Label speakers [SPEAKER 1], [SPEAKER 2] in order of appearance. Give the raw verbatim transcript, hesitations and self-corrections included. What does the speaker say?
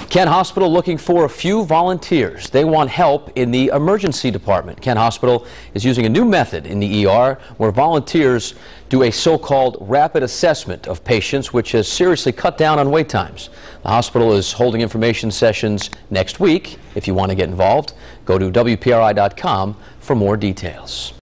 [SPEAKER 1] Kent Hospital looking for a few volunteers. They want help in the emergency department. Kent Hospital is using a new method in the E R where volunteers do a so-called rapid assessment of patients, which has seriously cut down on wait times. The hospital is holding information sessions next week. If you want to get involved, go to W P R I dot com for more details.